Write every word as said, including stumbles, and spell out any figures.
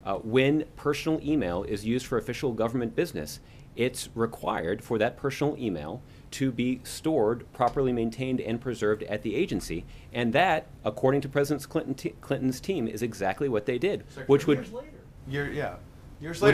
Uh, when personal email is used for official government business, it's required for that personal email to be stored, properly maintained, and preserved at the agency. And that, according to President Clinton t Clinton's team, is exactly what they did. Secretary, which would years later. Year, yeah. Years later.